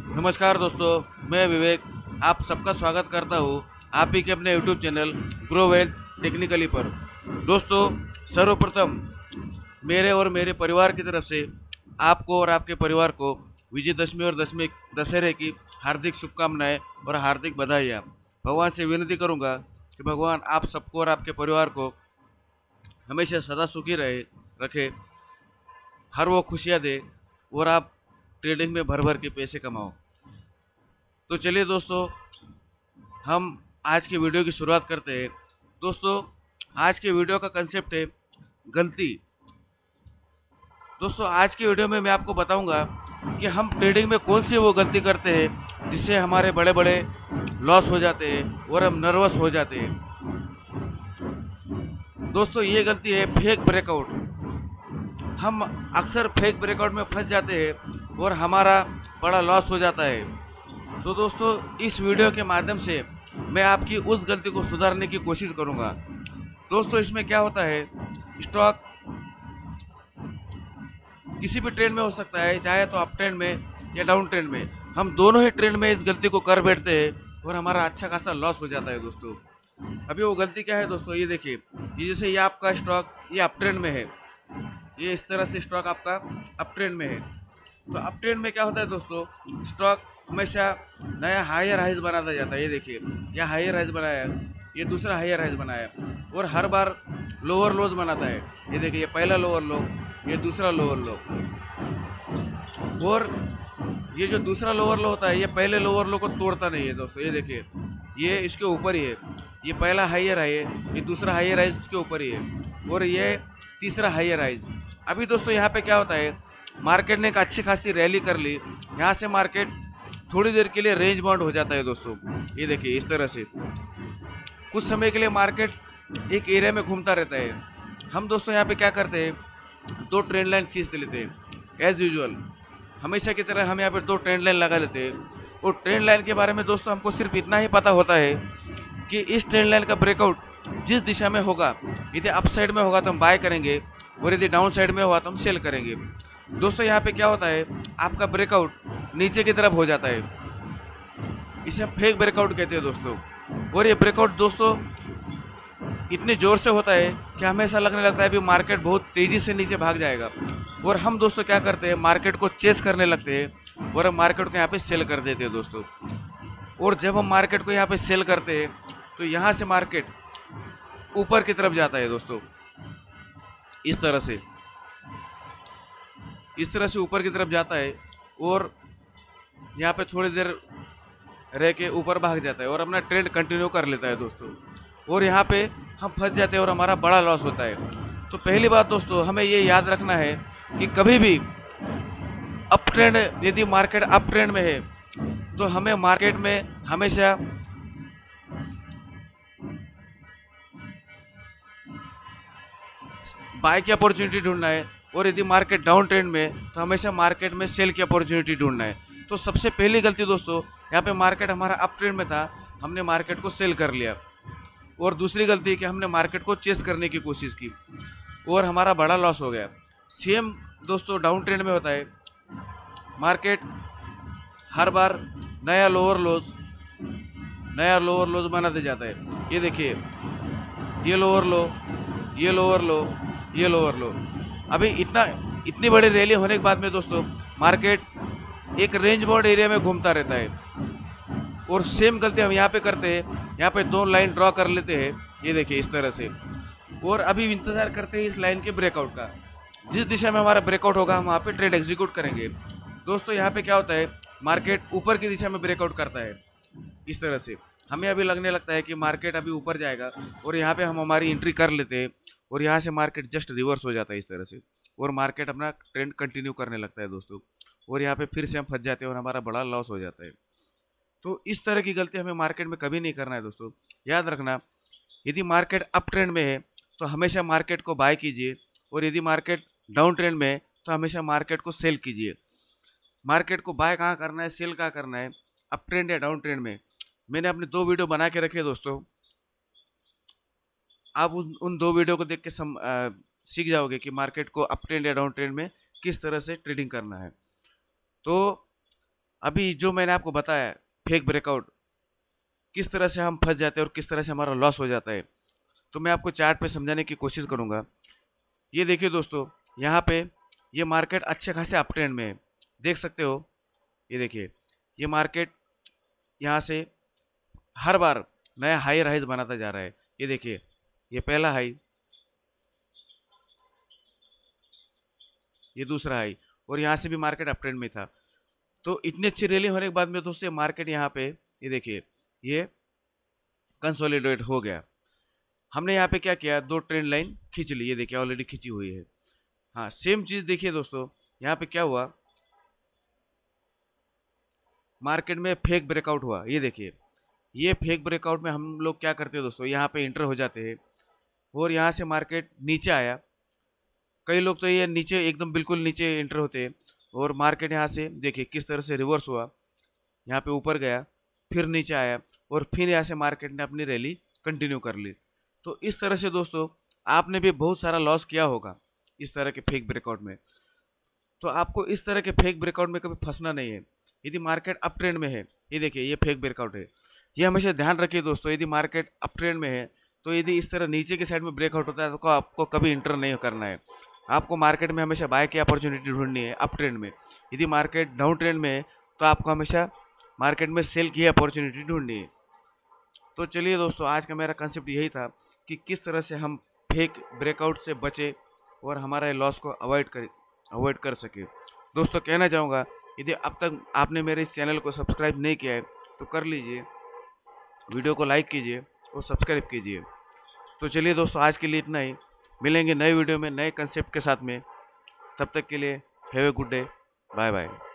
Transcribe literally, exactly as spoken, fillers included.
नमस्कार दोस्तों, मैं विवेक आप सबका स्वागत करता हूँ आप ही के अपने YouTube channel grow wealth technically पर। दोस्तों, सर्वप्रथम मेरे और मेरे परिवार की तरफ से आपको और आपके परिवार को विजयदशमी और दशमी दशहरे की हार्दिक शुभकामनाएं और हार्दिक बधाइयाँ। भगवान से विनती करूँगा कि भगवान आप सबको और आपके परिवार को हमेशा सदा सुखी रहे रखे, हर वो खुशियाँ दे और आप ट्रेडिंग में भर भर के पैसे कमाओ। तो चलिए दोस्तों, हम आज के वीडियो की शुरुआत करते हैं। दोस्तों, आज के वीडियो का कंसेप्ट है गलती। दोस्तों, आज की वीडियो में मैं आपको बताऊंगा कि हम ट्रेडिंग में कौन सी वो गलती करते हैं जिससे हमारे बड़े बड़े लॉस हो जाते हैं और हम नर्वस हो जाते हैं। दोस्तों, ये गलती है फेक ब्रेकआउट। हम अक्सर फेक ब्रेकआउट में फंस जाते हैं और हमारा बड़ा लॉस हो जाता है। तो दोस्तों, इस वीडियो के माध्यम से मैं आपकी उस गलती को सुधारने की कोशिश करूंगा। दोस्तों, इसमें क्या होता है, स्टॉक किसी भी ट्रेंड में हो सकता है, चाहे तो अप ट्रेंड में या डाउन ट्रेंड में। हम दोनों ही ट्रेंड में इस गलती को कर बैठते हैं और हमारा अच्छा खासा लॉस हो जाता है। दोस्तों, अभी वो गलती क्या है दोस्तों, ये देखिए, ये जैसे ये आपका स्टॉक ये अप ट्रेंड में है, ये इस तरह से स्टॉक आपका अप ट्रेंड में है। तो अप ट्रेंड में क्या होता है दोस्तों, स्टॉक हमेशा नया हायर हाइज बनाता जाता है। ये देखिए, यह हायर हाइज बनाया, ये दूसरा हायर हाइज बनाया और हर बार लोअर लोज बनाता है। ये देखिए, ये पहला लोअर लो, ये दूसरा लोअर लो, और ये जो दूसरा लोअर लो होता है ये पहले लोअर लो को तोड़ता नहीं है दोस्तों। ये देखिए, ये इसके ऊपर ही है, ये पहला हायर हाई है, ये दूसरा हायर हाइज इसके ऊपर ही है और ये तीसरा हायर हाइज। अभी दोस्तों यहाँ पे क्या होता है, मार्केट ने एक अच्छी खासी रैली कर ली, यहाँ से मार्केट थोड़ी देर के लिए रेंज बाउंड हो जाता है दोस्तों। ये देखिए, इस तरह से कुछ समय के लिए मार्केट एक एरिया में घूमता रहता है। हम दोस्तों यहाँ पे क्या करते हैं, दो ट्रेंड लाइन खींच लेते हैं एज यूजुअल। हमेशा की तरह हम यहाँ पर दो ट्रेंड लाइन लगा लेते हैं और ट्रेंड लाइन के बारे में दोस्तों हमको सिर्फ इतना ही पता होता है कि इस ट्रेंड लाइन का ब्रेकआउट जिस दिशा में होगा, यदि अप साइड में होगा तो हम बाय करेंगे और यदि डाउन साइड में होगा तो हम सेल करेंगे। दोस्तों, यहाँ पे क्या होता है, आपका ब्रेकआउट नीचे की तरफ हो जाता है, इसे हम फेक ब्रेकआउट कहते हैं दोस्तों। और ये ब्रेकआउट दोस्तों इतने ज़ोर से होता है कि हमें ऐसा लगने लगता है कि मार्केट बहुत तेज़ी से नीचे भाग जाएगा और हम दोस्तों क्या करते हैं, मार्केट को चेस करने लगते हैं और हम मार्केट को यहाँ पे सेल कर देते हैं दोस्तों। और जब हम मार्केट को यहाँ पे सेल करते हैं तो यहाँ से मार्केट ऊपर की तरफ जाता है दोस्तों, इस तरह से इस तरह से ऊपर की तरफ जाता है और यहाँ पे थोड़ी देर रह के ऊपर भाग जाता है और अपना ट्रेंड कंटिन्यू कर लेता है दोस्तों। और यहाँ पे हम फंस जाते हैं और हमारा बड़ा लॉस होता है। तो पहली बात दोस्तों, हमें ये याद रखना है कि कभी भी अप ट्रेंड, यदि मार्केट अप ट्रेंड में है तो हमें मार्केट में हमेशा बाय की अपॉर्चुनिटी ढूंढना है और यदि मार्केट डाउन ट्रेंड में तो हमेशा मार्केट में सेल की अपॉर्चुनिटी ढूंढना है। तो सबसे पहली गलती दोस्तों, यहाँ पे मार्केट हमारा अप ट्रेंड में था, हमने मार्केट को सेल कर लिया। और दूसरी गलती कि हमने मार्केट को चेस करने की कोशिश की और हमारा बड़ा लॉस हो गया। सेम दोस्तों डाउन ट्रेंड में होता है, मार्केट हर बार नया लोअर लोज नया लोअर लोज बनाते जाता है। ये देखिए, ये लोअर लो, ये लोअर लो, ये लोअर लो। अभी इतना इतनी बड़ी रैली होने के बाद में दोस्तों मार्केट एक रेंज बाउंड एरिया में घूमता रहता है और सेम गलती हम यहाँ पे करते हैं, यहाँ पे दो लाइन ड्रॉ कर लेते हैं, ये देखिए इस तरह से, और अभी इंतज़ार करते हैं इस लाइन के ब्रेकआउट का। जिस दिशा में हमारा ब्रेकआउट होगा हम वहाँ पे ट्रेड एग्जीक्यूट करेंगे। दोस्तों, यहाँ पे क्या होता है, मार्केट ऊपर की दिशा में ब्रेकआउट करता है, इस तरह से हमें अभी लगने लगता है कि मार्केट अभी ऊपर जाएगा और यहाँ पे हम हमारी एंट्री कर लेते हैं और यहाँ से मार्केट जस्ट रिवर्स हो जाता है इस तरह से और मार्केट अपना ट्रेंड कंटिन्यू करने लगता है दोस्तों। और यहाँ पे फिर से हम फंस जाते हैं और हमारा बड़ा लॉस हो जाता है। तो इस तरह की गलती हमें मार्केट में कभी नहीं करना है दोस्तों। याद रखना, यदि मार्केट अप ट्रेंड में है तो हमेशा मार्केट को बाय कीजिए और यदि मार्केट डाउन ट्रेंड में है तो हमेशा मार्केट को सेल कीजिए। मार्केट को बाय कहाँ करना है, सेल कहाँ करना है, अप ट्रेंड या डाउन ट्रेंड में। मैंने अपने दो वीडियो बना के रखे दोस्तों, आप उन उन दो वीडियो को देख के सम आ, सीख जाओगे कि मार्केट को अप ट्रेंड या डाउन ट्रेंड में किस तरह से ट्रेडिंग करना है। तो अभी जो मैंने आपको बताया फेक ब्रेकआउट, किस तरह से हम फंस जाते हैं और किस तरह से हमारा लॉस हो जाता है, तो मैं आपको चार्ट पे समझाने की कोशिश करूँगा। ये देखिए दोस्तों, यहाँ पे ये मार्केट अच्छे खासे अप ट्रेंड में है, देख सकते हो। ये देखिए, ये मार्केट यहाँ से हर बार नया हाई राइज बनाता जा रहा है। ये देखिए, ये पहला हाई, ये दूसरा हाई, और यहाँ से भी मार्केट अप ट्रेंड में था। तो इतनी अच्छी रैली होने के बाद में दोस्तों मार्केट यहाँ पे ये देखिए ये कंसोलिडेट हो गया। हमने यहाँ पे क्या किया, दो ट्रेंड लाइन खींच ली, ये देखिए ऑलरेडी खींची हुई है। हाँ, सेम चीज़ देखिए दोस्तों, यहाँ पे क्या हुआ, मार्केट में फेक ब्रेकआउट हुआ। ये देखिए, ये फेक ब्रेकआउट में हम लोग क्या करते हैं दोस्तों, यहाँ पे इंटर हो जाते हैं और यहाँ से मार्केट नीचे आया। कई लोग तो ये नीचे एकदम बिल्कुल नीचे इंटर होते हैं और मार्केट यहाँ से देखिए किस तरह से रिवर्स हुआ, यहाँ पे ऊपर गया, फिर नीचे आया और फिर यहाँ से मार्केट ने अपनी रैली कंटिन्यू कर ली। तो इस तरह से दोस्तों आपने भी बहुत सारा लॉस किया होगा इस तरह के फेक ब्रेकआउट में। तो आपको इस तरह के फेक ब्रेकआउट में कभी फंसना नहीं है। यदि मार्केट अप ट्रेंड में है, ये देखिए ये फेक ब्रेकआउट है, ये हमेशा ध्यान रखिए दोस्तों। यदि मार्केट अप ट्रेंड में है तो यदि इस तरह नीचे की साइड में ब्रेकआउट होता है तो आपको कभी इंटर नहीं करना है। आपको मार्केट में हमेशा बाय की अपॉर्चुनिटी ढूंढनी है अप ट्रेंड में। यदि मार्केट डाउन ट्रेंड में है तो आपको हमेशा मार्केट में सेल की अपॉर्चुनिटी ढूंढनी है। तो चलिए दोस्तों, आज का मेरा कंसेप्ट यही था कि किस तरह से हम फेक ब्रेकआउट से बचे और हमारा लॉस को अवॉइड कर अवॉइड कर सके। दोस्तों कहना चाहूँगा, यदि अब तक आपने मेरे इस चैनल को सब्सक्राइब नहीं किया है तो कर लीजिए, वीडियो को लाइक कीजिए और सब्सक्राइब कीजिए। तो चलिए दोस्तों, आज के लिए इतना ही। मिलेंगे नए वीडियो में नए कंसेप्ट के साथ में। तब तक के लिए have a good day, bye bye.